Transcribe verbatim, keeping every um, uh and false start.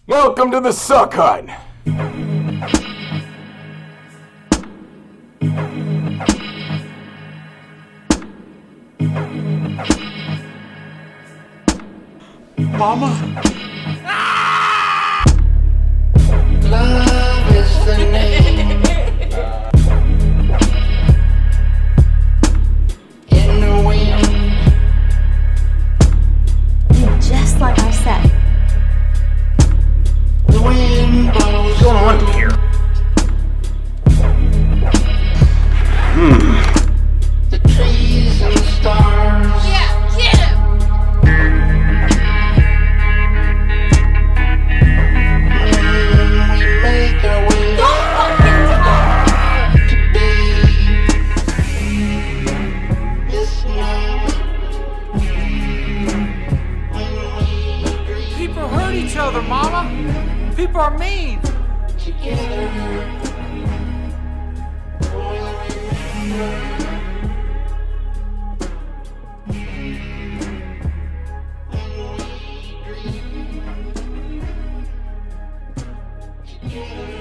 Welcome to the Suck Hut! Mama? Love is the name. In the wind. Just like I said. The wind blows. What's going on here? Hmm. The trees and the stars. Yeah, get him! We make our way Don't fucking talk! to be this moment. When we dream People hurt each other, Mama. People are mean. together. We'll remember. When we dream together.